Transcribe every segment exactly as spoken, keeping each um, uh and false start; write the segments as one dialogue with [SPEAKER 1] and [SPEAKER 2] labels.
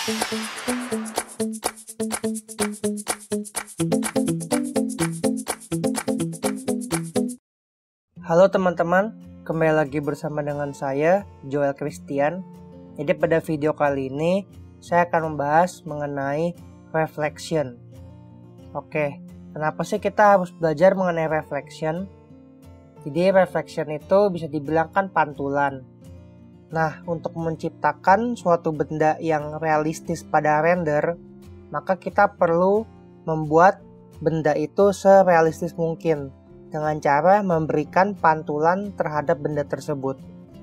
[SPEAKER 1] Halo teman-teman, kembali lagi bersama dengan saya, Joel Christian. Jadi pada video kali ini, saya akan membahas mengenai reflection. Oke, kenapa sih kita harus belajar mengenai reflection? Jadi reflection itu bisa dibilang kan pantulan. Nah, untuk menciptakan suatu benda yang realistis pada render, maka kita perlu membuat benda itu serealistis mungkin dengan cara memberikan pantulan terhadap benda tersebut.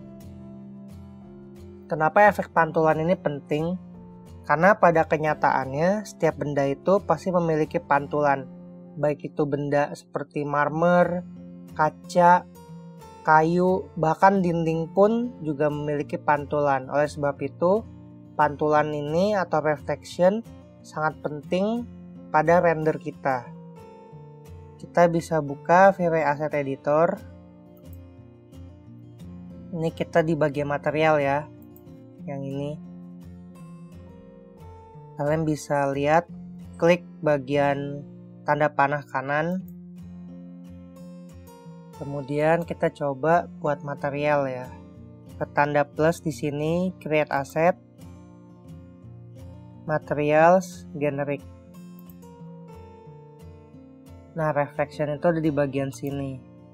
[SPEAKER 1] Kenapa efek pantulan ini penting? Karena pada kenyataannya setiap benda itu pasti memiliki pantulan, baik itu benda seperti marmer, kaca, kayu, bahkan dinding pun juga memiliki pantulan. Oleh sebab itu, pantulan ini atau reflection sangat penting pada render kita. Kita bisa buka V W Asset Editor. Ini kita di bagian material ya, yang ini. Kalian bisa lihat, klik bagian tanda panah kanan. Kemudian kita coba buat material ya. Ke tanda plus di sini, create asset, materials, generic. Nah, reflection itu ada di bagian sini.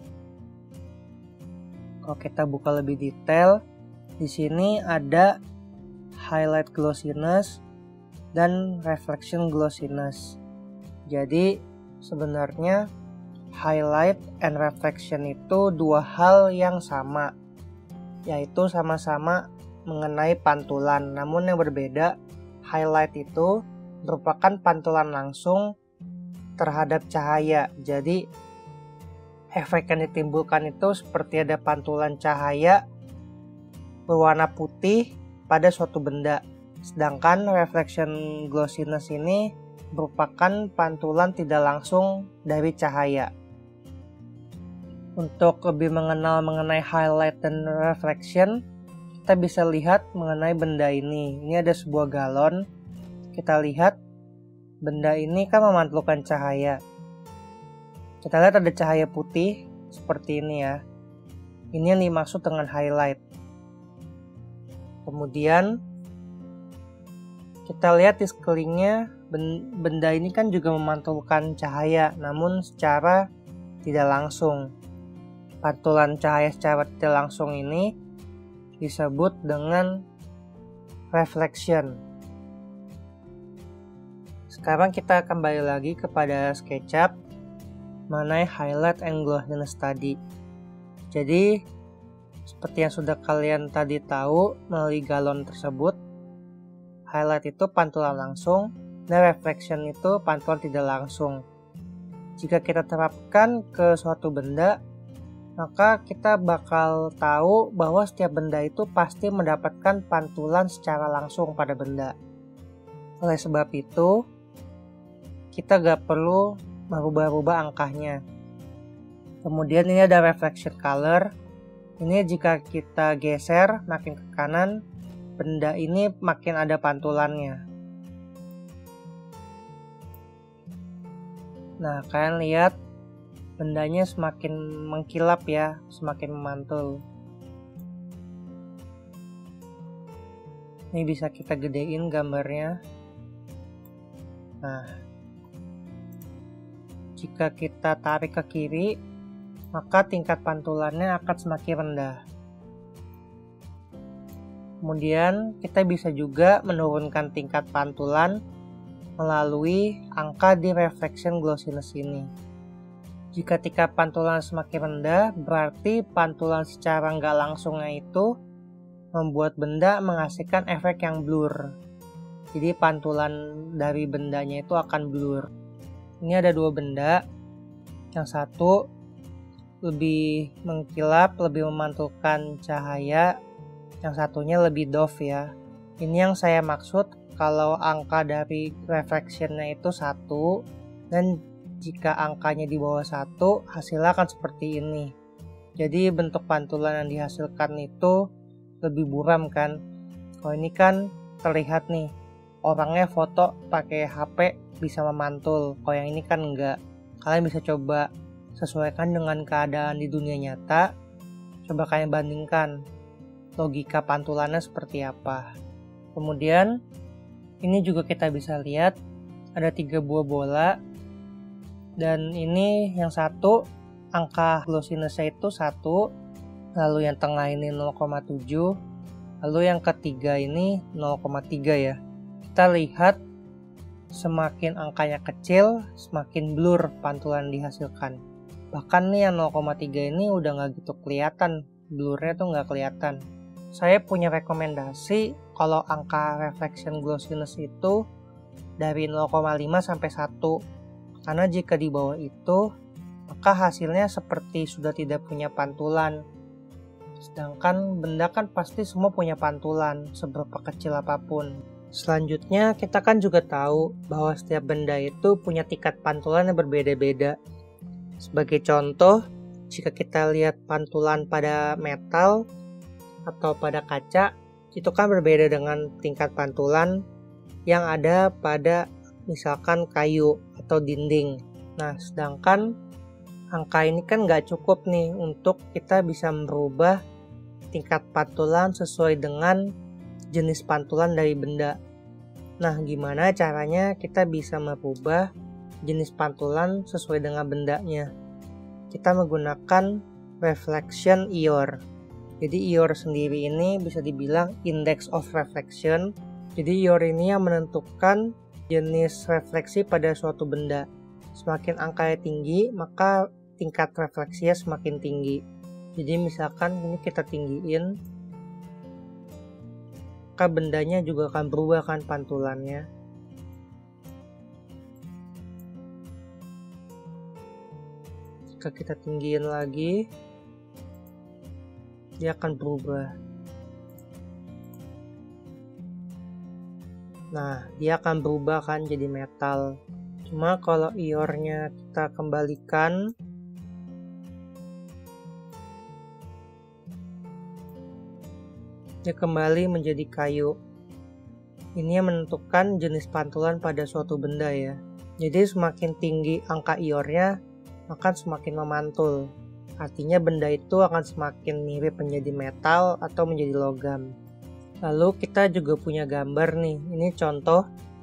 [SPEAKER 1] Kalau kita buka lebih detail, di sini ada highlight glossiness dan reflection glossiness. Jadi sebenarnya highlight and reflection itu dua hal yang sama, yaitu sama-sama mengenai pantulan. Namun yang berbeda, highlight itu merupakan pantulan langsung terhadap cahaya. Jadi efek yang ditimbulkan itu seperti ada pantulan cahaya berwarna putih pada suatu benda. Sedangkan reflection glossiness ini merupakan pantulan tidak langsung dari cahaya. Untuk lebih mengenal mengenai highlight dan reflection, kita bisa lihat mengenai benda ini. Ini ada sebuah galon. Kita lihat benda ini kan memantulkan cahaya. Kita lihat ada cahaya putih seperti ini ya. Ini yang dimaksud dengan highlight. Kemudian kita lihat di sekelilingnya, benda ini kan juga memantulkan cahaya, namun secara tidak langsung. Pantulan cahaya secara tidak langsung ini disebut dengan reflection. Sekarang kita kembali lagi kepada SketchUp mengenai highlight and glossiness tadi. Jadi seperti yang sudah kalian tadi tahu melalui galon tersebut, highlight itu pantulan langsung dan reflection itu pantulan tidak langsung. Jika kita terapkan ke suatu benda, maka kita bakal tahu bahwa setiap benda itu pasti mendapatkan pantulan secara langsung pada benda. Oleh sebab itu, kita gak perlu merubah-rubah angkanya. Kemudian ini ada reflection color. Ini jika kita geser makin ke kanan, benda ini makin ada pantulannya. Nah, kalian lihat bendanya semakin mengkilap ya, semakin memantul. Ini bisa kita gedein gambarnya. Nah, jika kita tarik ke kiri, maka tingkat pantulannya akan semakin rendah. Kemudian kita bisa juga menurunkan tingkat pantulan melalui angka di reflection glossiness ini. Jika tingkat pantulan semakin rendah, berarti pantulan secara nggak langsungnya itu membuat benda menghasilkan efek yang blur. Jadi pantulan dari bendanya itu akan blur. Ini ada dua benda. Yang satu lebih mengkilap, lebih memantulkan cahaya. Yang satunya lebih doff ya. Ini yang saya maksud kalau angka dari reflectionnya itu satu, dan jika angkanya di bawah satu, hasilnya akan seperti ini. Jadi bentuk pantulan yang dihasilkan itu lebih buram kan. Kalau ini kan terlihat nih orangnya foto pakai H P bisa memantul. Kalau yang ini kan enggak. Kalian bisa coba sesuaikan dengan keadaan di dunia nyata. Coba kalian bandingkan logika pantulannya seperti apa. Kemudian ini juga kita bisa lihat ada tiga buah bola. Dan ini yang satu angka glossiness-nya itu satu, lalu yang tengah ini nol koma tujuh, lalu yang ketiga ini nol koma tiga ya. Kita lihat semakin angkanya kecil, semakin blur pantulan dihasilkan. Bahkan nih yang nol koma tiga ini udah nggak gitu kelihatan, blurnya tuh nggak kelihatan. Saya punya rekomendasi kalau angka reflection glossiness itu dari nol koma lima sampai satu. Karena jika di bawah itu, maka hasilnya seperti sudah tidak punya pantulan. Sedangkan benda kan pasti semua punya pantulan, seberapa kecil apapun. Selanjutnya, kita kan juga tahu bahwa setiap benda itu punya tingkat pantulan yang berbeda-beda. Sebagai contoh, jika kita lihat pantulan pada metal atau pada kaca, itu kan berbeda dengan tingkat pantulan yang ada pada misalkan kayu atau dinding. Nah, sedangkan angka ini kan nggak cukup nih untuk kita bisa merubah tingkat pantulan sesuai dengan jenis pantulan dari benda. Nah, gimana caranya kita bisa merubah jenis pantulan sesuai dengan bendanya? Kita menggunakan reflection Eor. Jadi Eor sendiri ini bisa dibilang index of reflection. Jadi Eor ini yang menentukan jenis refleksi pada suatu benda. Semakin angkanya tinggi, maka tingkat refleksinya semakin tinggi. Jadi misalkan ini kita tinggiin, maka bendanya juga akan berubah kan pantulannya. Jika kita tinggiin lagi, dia akan berubah. Nah, dia akan berubah kan jadi metal. Cuma kalau Eornya kita kembalikan, dia kembali menjadi kayu. Ini yang menentukan jenis pantulan pada suatu benda ya. Jadi semakin tinggi angka Eornya, maka semakin memantul. Artinya benda itu akan semakin mirip menjadi metal atau menjadi logam. Lalu kita juga punya gambar nih, ini contoh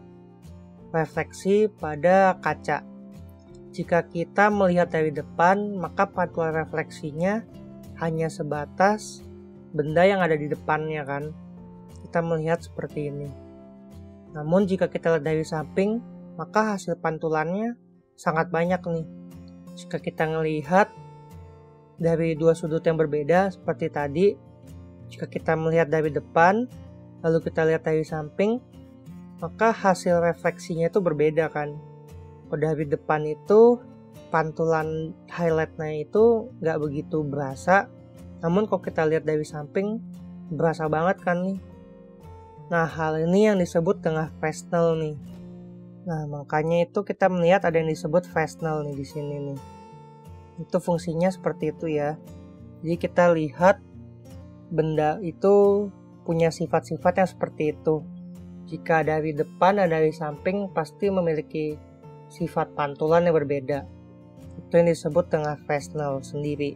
[SPEAKER 1] refleksi pada kaca. Jika kita melihat dari depan, maka pantulan refleksinya hanya sebatas benda yang ada di depannya kan. Kita melihat seperti ini. Namun jika kita lihat dari samping, maka hasil pantulannya sangat banyak nih. Jika kita melihat dari dua sudut yang berbeda seperti tadi, jika kita melihat dari depan, lalu kita lihat dari samping, maka hasil refleksinya itu berbeda kan. Kalau dari depan itu, pantulan highlightnya itu nggak begitu berasa. Namun kalau kita lihat dari samping, berasa banget kan nih. Nah, hal ini yang disebut dengan Fresnel nih. Nah, makanya itu kita melihat ada yang disebut Fresnel nih di sini nih. Itu fungsinya seperti itu ya. Jadi kita lihat benda itu punya sifat-sifat yang seperti itu. Jika dari depan dan dari samping pasti memiliki sifat pantulan yang berbeda. Itu yang disebut dengan Fresnel sendiri.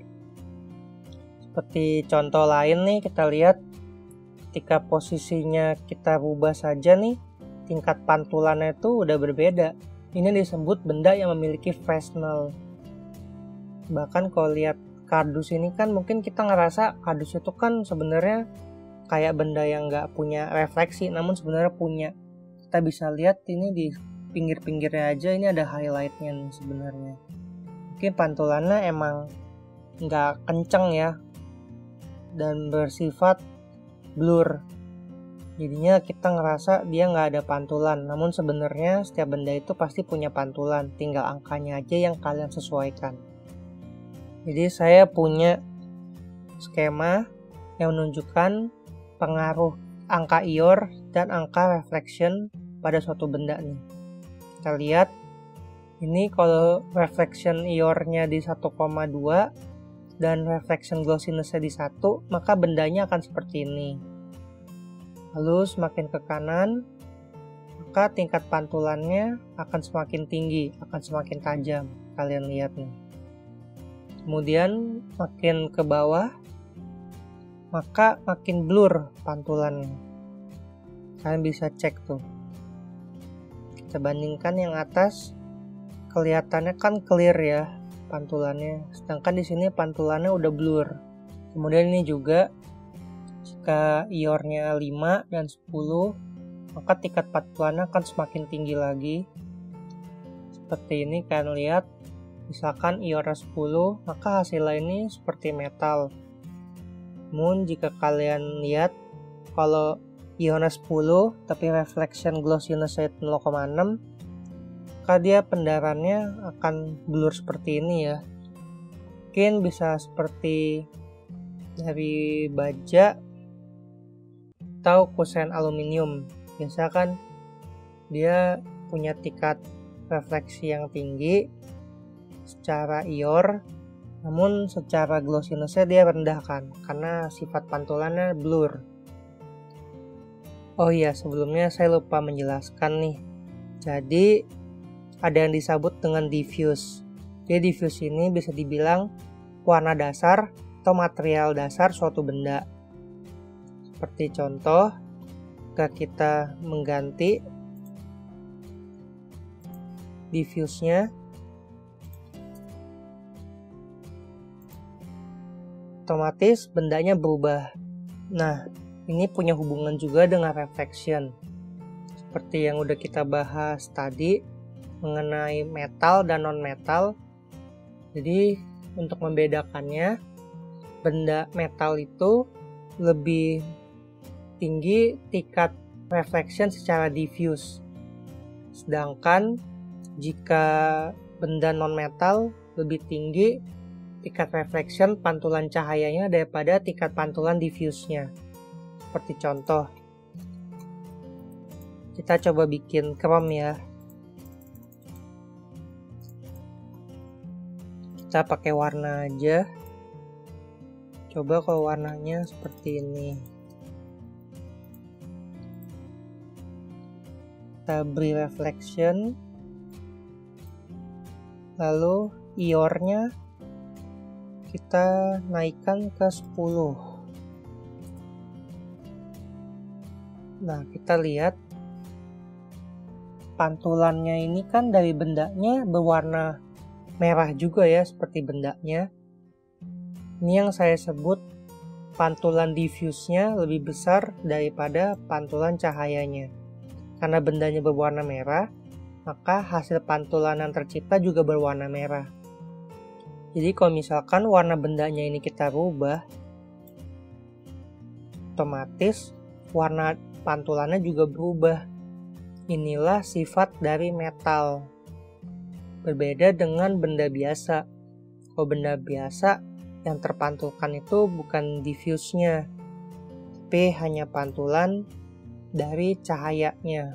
[SPEAKER 1] Seperti contoh lain nih, kita lihat ketika posisinya kita rubah saja nih, tingkat pantulannya itu udah berbeda. Ini disebut benda yang memiliki Fresnel. Bahkan kalau lihat kardus ini kan mungkin kita ngerasa kardus itu kan sebenarnya kayak benda yang nggak punya refleksi, namun sebenarnya punya. Kita bisa lihat ini di pinggir-pinggirnya aja ini ada highlightnya nih sebenarnya. Mungkin pantulannya emang nggak kenceng ya dan bersifat blur. Jadinya kita ngerasa dia nggak ada pantulan, namun sebenarnya setiap benda itu pasti punya pantulan, tinggal angkanya aja yang kalian sesuaikan. Jadi saya punya skema yang menunjukkan pengaruh angka Eor dan angka reflection pada suatu benda nih. Kita lihat ini kalau reflection Eornya di satu koma dua dan reflection glossiness-nya di satu, maka bendanya akan seperti ini. Lalu semakin ke kanan, maka tingkat pantulannya akan semakin tinggi, akan semakin tajam. Kalian lihat nih. Kemudian makin ke bawah, maka makin blur pantulannya. Kalian bisa cek tuh. Kita bandingkan yang atas, kelihatannya kan clear ya pantulannya, sedangkan di sini pantulannya udah blur. Kemudian ini juga jika iornya lima dan sepuluh, maka tingkat pantulannya akan semakin tinggi lagi. Seperti ini kalian lihat, misalkan iornya sepuluh, maka hasilnya ini seperti metal. Namun jika kalian lihat kalau iornya sepuluh tapi reflection glossiness-nya nol koma enam, maka dia pendarannya akan blur seperti ini ya. Mungkin bisa seperti dari baja atau kusen aluminium. Biasa kan dia punya tingkat refleksi yang tinggi secara ior, namun secara glossiness-nya dia rendah kan, karena sifat pantulannya blur. Oh iya, sebelumnya saya lupa menjelaskan nih. Jadi ada yang disebut dengan diffuse. Jadi diffuse ini bisa dibilang warna dasar atau material dasar suatu benda. Seperti contoh, jika kita mengganti diffuse-nya, otomatis bendanya berubah. Nah, ini punya hubungan juga dengan reflection. Seperti yang udah kita bahas tadi mengenai metal dan non-metal. Jadi untuk membedakannya, benda metal itu lebih tinggi tingkat reflection secara diffuse. Sedangkan jika benda non-metal lebih tinggi tingkat reflection pantulan cahayanya daripada tingkat pantulan diffuse-nya. Seperti contoh, kita coba bikin chrome ya. Kita pakai warna aja. Coba kalau warnanya seperti ini. Kita beri reflection, lalu iornya kita naikkan ke sepuluh. Nah, kita lihat pantulannya ini kan dari bendanya berwarna merah juga ya, seperti bendanya. Ini yang saya sebut pantulan diffuse-nya lebih besar daripada pantulan cahayanya. Karena bendanya berwarna merah, maka hasil pantulan yang tercipta juga berwarna merah. Jadi kalau misalkan warna bendanya ini kita rubah, otomatis warna pantulannya juga berubah. Inilah sifat dari metal. Berbeda dengan benda biasa. Kalau benda biasa, yang terpantulkan itu bukan diffuse-nya, tapi hanya pantulan dari cahayanya.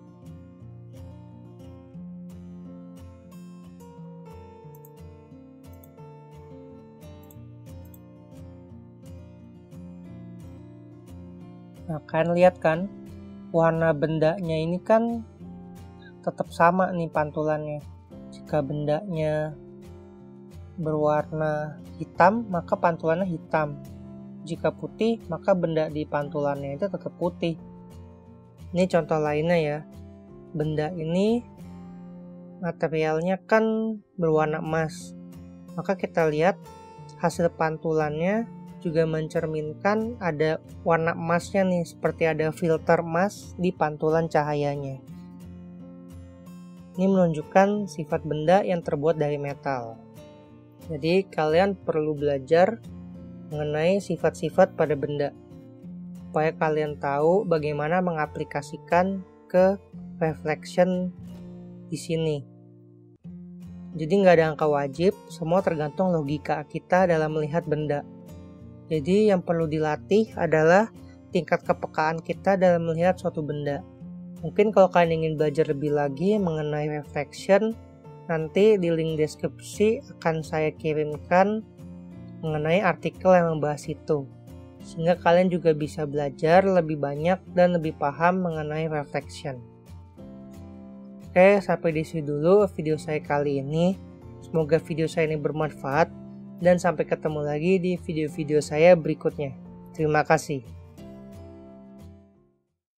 [SPEAKER 1] Nah, kalian lihat kan, warna bendanya ini kan tetap sama nih pantulannya. Jika bendanya berwarna hitam, maka pantulannya hitam. Jika putih, maka benda di pantulannya itu tetap putih. Ini contoh lainnya ya. Benda ini materialnya kan berwarna emas. Maka kita lihat hasil pantulannya juga mencerminkan ada warna emasnya nih, seperti ada filter emas di pantulan cahayanya. Ini menunjukkan sifat benda yang terbuat dari metal. Jadi kalian perlu belajar mengenai sifat-sifat pada benda, supaya kalian tahu bagaimana mengaplikasikan ke reflection di sini. Jadi nggak ada angka wajib, semua tergantung logika kita dalam melihat benda. Jadi yang perlu dilatih adalah tingkat kepekaan kita dalam melihat suatu benda. Mungkin kalau kalian ingin belajar lebih lagi mengenai reflection, nanti di link deskripsi akan saya kirimkan mengenai artikel yang membahas itu. Sehingga kalian juga bisa belajar lebih banyak dan lebih paham mengenai reflection. Oke, sampai di sini dulu video saya kali ini. Semoga video saya ini bermanfaat dan sampai ketemu lagi di video-video saya berikutnya. Terima kasih.